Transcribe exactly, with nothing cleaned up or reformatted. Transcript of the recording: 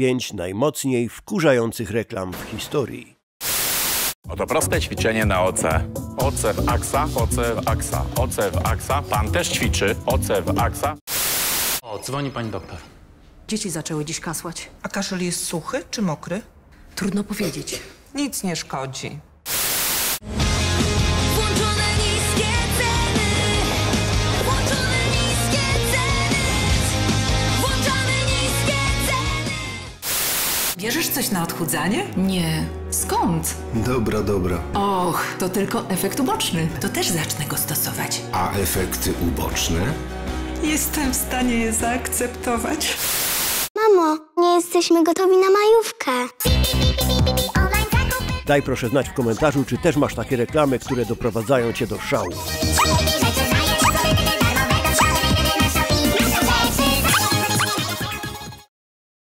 pięć najmocniej wkurzających reklam w historii. Oto proste ćwiczenie na O C. O C w aksa, O C w aksa, O C w aksa. Pan też ćwiczy. O C w aksa. O, dzwoni pani doktor. Dzieci zaczęły dziś kasłać. A kaszel jest suchy czy mokry? Trudno powiedzieć. Nic nie szkodzi. Włączone niskie ceny. Włączone niskie ceny. Włączamy niskie ceny. Bierzesz coś na odchudzanie? Nie. Skąd? Dobra, dobra. Och, to tylko efekt uboczny. To też zacznę go stosować. A efekty uboczne? Jestem w stanie je zaakceptować. Mamo, nie jesteśmy gotowi na majówkę. Daj proszę znać w komentarzu, czy też masz takie reklamy, które doprowadzają cię do szału.